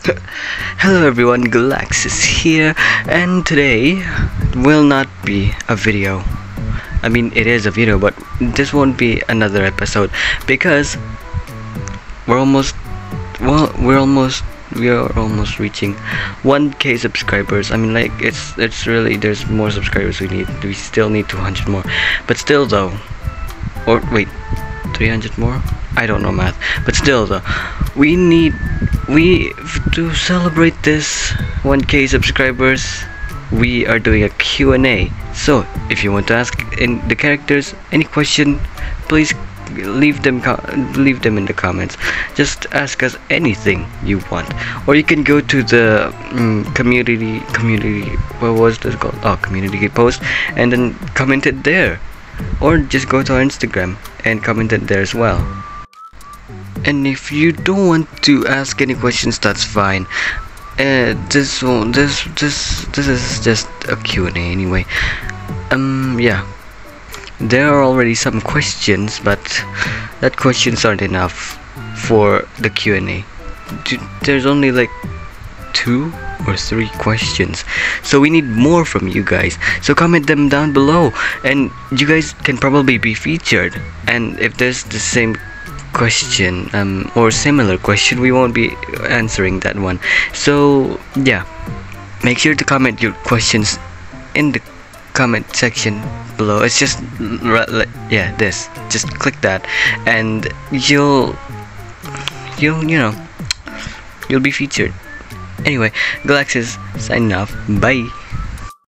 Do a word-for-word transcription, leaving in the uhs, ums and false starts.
Hello everyone, Galaxis here, and today will not be a video. I mean, it is a video, but this won't be another episode because we're almost, well, we're almost, we are almost reaching one K subscribers. I mean, like, it's it's really, there's more subscribers we need. We still need two hundred more, but still though, or wait, three hundred more? I don't know math, but still though, we need, we to celebrate this one K subscribers, we are doing a Q and A. So if you want to ask in the characters any question, please leave them leave them in the comments. Just ask us anything you want, or you can go to the um, community community what was this called oh community post and then comment it there, or just go to our Instagram and comment it there as well. And if you don't want to ask any questions, that's fine. Uh, this one, this this this is just a Q and A anyway. Um, yeah, there are already some questions, but that questions aren't enough for the Q and A. There's only like two or three questions, so we need more from you guys. So comment them down below, and you guys can probably be featured. And if there's the same question um or similar question, we won't be answering that one. So yeah, make sure to comment your questions in the comment section below. It's just yeah this just click that and you'll you'll you know you'll be featured. Anyway, Galaxis signing off. Bye.